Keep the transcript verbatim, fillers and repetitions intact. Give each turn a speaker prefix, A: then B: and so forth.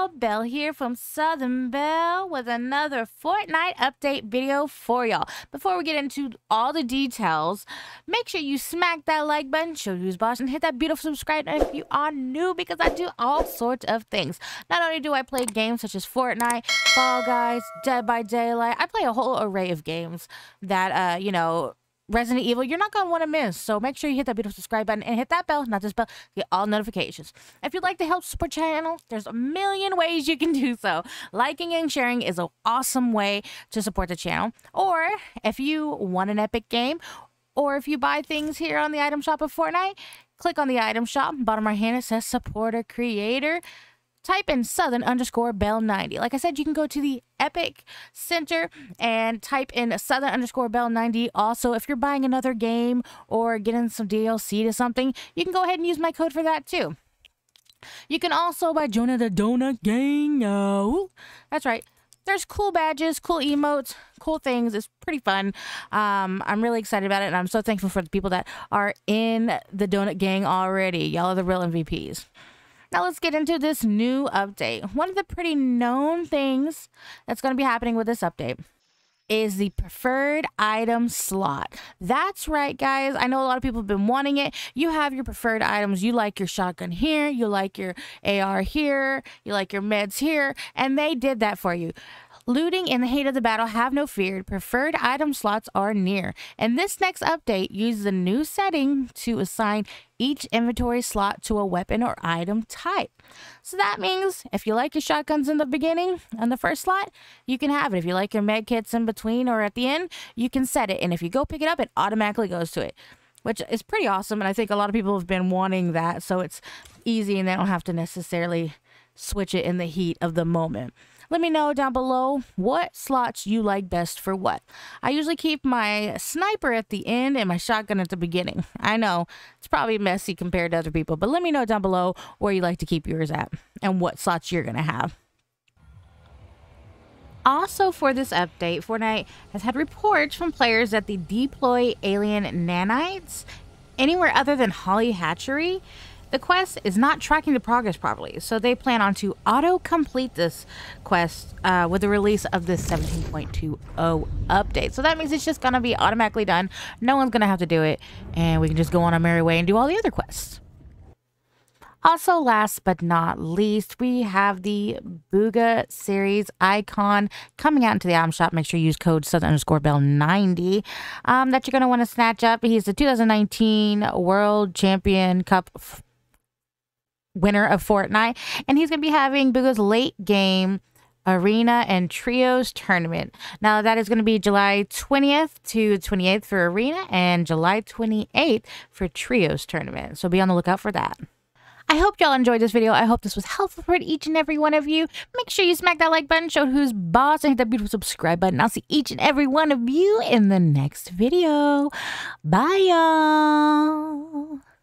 A: y'all, Belle here from Southern Belle with another Fortnite update video for y'all. Before we get into all the details, make sure you smack that like button, show who's boss, and hit that beautiful subscribe button if you are new, because I do all sorts of things. Not only do I play games such as Fortnite, Fall Guys, Dead by Daylight, I play a whole array of games that, uh, you know, Resident Evil, you're not going to want to miss. So make sure you hit that beautiful subscribe button and hit that bell, not this bell, to get all notifications. If you'd like to help support channel, there's a million ways you can do so. Liking and sharing is an awesome way to support the channel. Or if you want an epic game, or if you buy things here on the item shop of Fortnite, click on the item shop. Bottom right hand, it says support a creator. Type in Southern underscore Belle ninety. Like I said, you can go to the Epic Center and type in Southern underscore Belle ninety. Also, if you're buying another game or getting some D L C to something, you can go ahead and use my code for that too. You can also buy joining the Donut Gang. Uh, that's right. There's cool badges, cool emotes, cool things. It's pretty fun. Um, I'm really excited about it, and I'm so thankful for the people that are in the Donut Gang already. Y'all are the real M V Ps. Now let's get into this new update. One of the pretty known things that's going to be happening with this update is the preferred item slot. That's right, guys. I know a lot of people have been wanting it. You have your preferred items. You like your shotgun here. You like your A R here. You like your meds here. And they did that for you. Looting in the heat of the battle, have no fear. Preferred item slots are near. And this next update uses a new setting to assign each inventory slot to a weapon or item type. So that means if you like your shotguns in the beginning, on the first slot, you can have it. If you like your med kits in between or at the end, you can set it. And if you go pick it up, it automatically goes to it, which is pretty awesome. And I think a lot of people have been wanting that, so it's easy and they don't have to necessarily switch it in the heat of the moment. Let me know down below what slots you like best for what. I usually keep my sniper at the end and my shotgun at the beginning. I know it's probably messy compared to other people, but let me know down below where you like to keep yours at and what slots you're going to have. Also, for this update, Fortnite has had reports from players that the deploy alien nanites anywhere other than Holly Hatchery, the quest is not tracking the progress properly, so they plan on to auto-complete this quest uh, with the release of this seventeen point two oh update. So that means it's just going to be automatically done. No one's going to have to do it, and we can just go on our merry way and do all the other quests. Also, last but not least, we have the Bugha series icon coming out into the item shop. Make sure you use code Southern underscore Belle ninety um, that you're going to want to snatch up. He's the two thousand nineteen World Champion Cup winner of Fortnite, and he's going to be having Bugha's late game arena and trios tournament. Now that is going to be July twentieth to twenty-eighth for arena and July twenty-eighth for trios tournament, so be on the lookout for that. I hope y'all enjoyed this video. I hope this was helpful for each and every one of you. Make sure you smack that like button, show who's boss, and hit that beautiful subscribe button. I'll see each and every one of you in the next video. Bye, y'all.